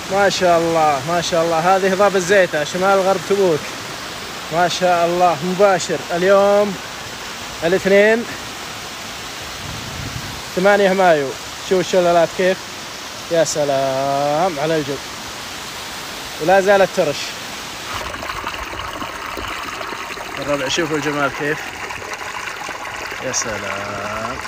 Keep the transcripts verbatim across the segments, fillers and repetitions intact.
ما شاء الله ما شاء الله. هذه هضاب الزيتة شمال غرب تبوك، ما شاء الله. مباشر اليوم الاثنين ثمانية مايو. شوف الشلالات كيف، يا سلام على الجو، ولا زالت ترش. الربع شوفوا الجمال كيف، يا سلام.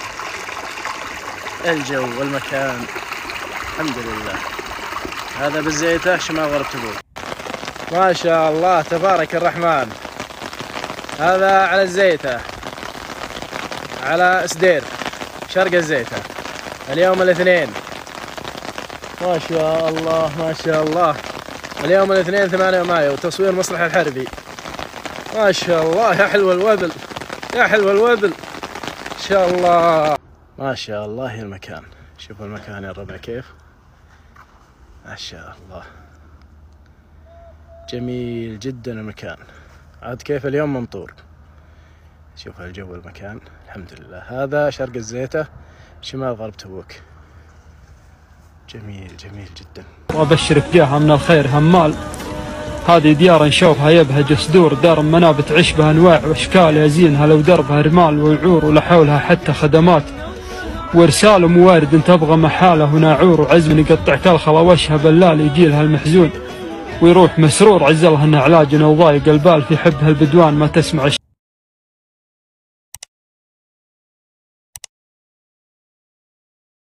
الجو والمكان الحمد لله. هذا بالزيتة شمال غرب تبوك، ما شاء الله تبارك الرحمن. هذا على الزيتة على سدير شرق الزيتة اليوم الاثنين، ما شاء الله ما شاء الله. اليوم الاثنين ثمانية مايو، تصوير مسرح الحربي. ما شاء الله يا حلو الوبل، يا حلو الوبل ان شاء الله. ما شاء الله المكان، شوفوا المكان يا الربع كيف، ما شاء الله جميل جدا المكان. عاد كيف اليوم ممطور، شوف الجو والمكان الحمد لله. هذا شرق الزيتة شمال غرب تبوك، جميل جميل جدا. وابشرك جاها من الخير همال، هذه ديار نشوفها يبهج صدور، دار منابت عشبها انواع واشكال يزينها لو دربها رمال ووعور، ولا حولها حتى خدمات وارسال موارد تبغى محاله وناعور، وعزم يقطع كالخلا وشها بلال يجيلها المحزون ويروح مسرور، عزلها ان علاج وضايق البال في حبها البدوان ما تسمع